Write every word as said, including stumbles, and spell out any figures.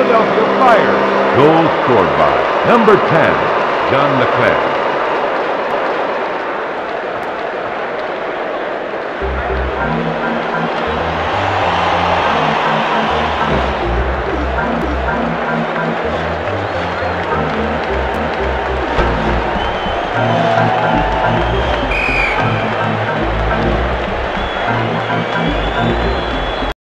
Philadelphia Flyers. Goal scored by number ten, John Leclerc.